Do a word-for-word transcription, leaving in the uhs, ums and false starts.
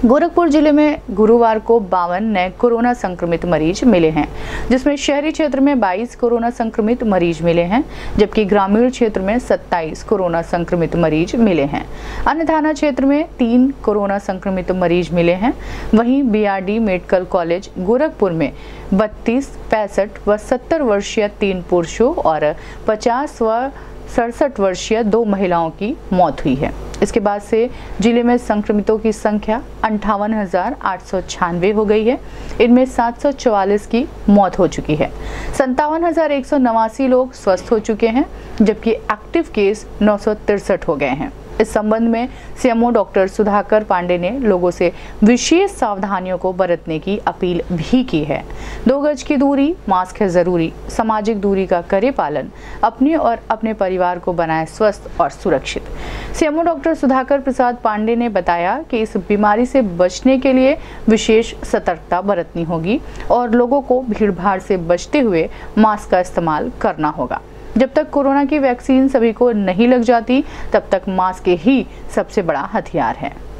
गोरखपुर जिले में गुरुवार को बावन नए कोरोना संक्रमित मरीज मिले हैं, जिसमें शहरी क्षेत्र में बाईस कोरोना संक्रमित मरीज मिले हैं, जबकि ग्रामीण क्षेत्र में सत्ताईस कोरोना संक्रमित मरीज मिले हैं। अन्य थाना क्षेत्र में तीन कोरोना संक्रमित मरीज मिले हैं। वहीं बीआरडी मेडिकल कॉलेज गोरखपुर में बत्तीस, पैंसठ व सत्तर वर्षीय तीन पुरुषों और पचास व सड़सठ वर्षीय दो महिलाओं की मौत हुई है। इसके बाद से जिले में संक्रमितों की संख्या अंठावन हजार आठ सौ छियानवे हो गई है। इनमें सात सौ चौवालीस की मौत हो चुकी है। संतावन हजार एक सौ नवासी लोग स्वस्थ हो चुके हैं, जबकि एक्टिव केस नौ सौ तिरसठ हो गए हैं। इस संबंध में सीएमओ डॉक्टर सुधाकर पांडे ने लोगों से विशेष सावधानियों को बरतने की अपील भी की है। दो गज की दूरी, मास्क है जरूरी, सामाजिक दूरी का करे पालन, अपने और अपने परिवार को बनाए स्वस्थ और सुरक्षित। सीएमओ डॉक्टर सुधाकर प्रसाद पांडे ने बताया कि इस बीमारी से बचने के लिए विशेष सतर्कता बरतनी होगी और लोगों को भीड़भाड़ से बचते हुए मास्क का इस्तेमाल करना होगा। जब तक कोरोना की वैक्सीन सभी को नहीं लग जाती, तब तक मास्क ही सबसे बड़ा हथियार है।